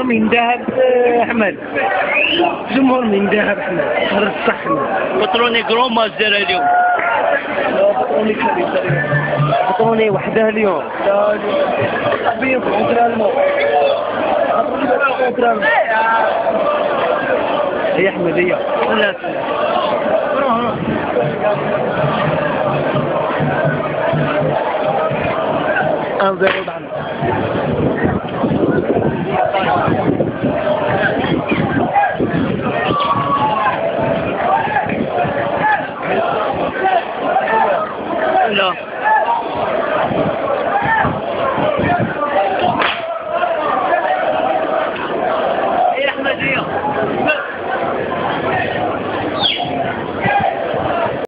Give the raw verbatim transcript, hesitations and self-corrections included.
من ذهب احمد. جمهور من ذهب احمد. هذا الصح احمد. بطروني جرو ما الزر اليوم. بطروني كبير. بطروني وحده اليوم. بيض كونترا الماء. كونترا الماء. هي احمد هي. لا انظر بعد. لا